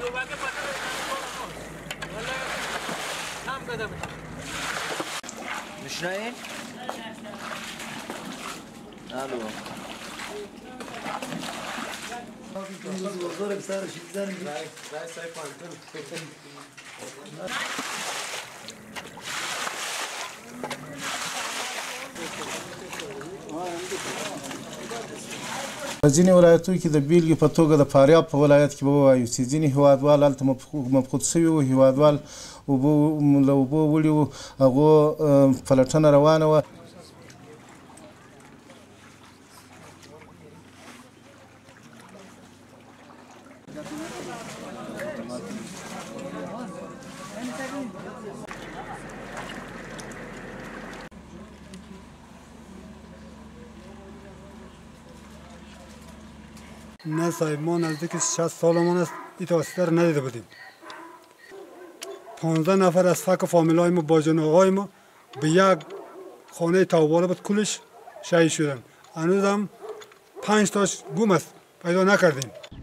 میشنوین؟ الو بزرگ سرش میزنیم ځینې ولایتونو کې د بیلګې په توګه د فاریاب په ولایت کې به ووایو چې ځینې هیوادوال هلته مفقود شوي وو، هیوادوال له اوبو وړي وو، هغو پلټنه روانه وه. نه صاحب، ما نزدیک 60 سالمان است این توسطه رو ندیده بودیم. 15 نفر از فک فامیلای ما با جناغای ما به یک خانه تاوباله بود کلش شهید شدن. هنوز هم 5 تاش گم است، پیدا نکردیم.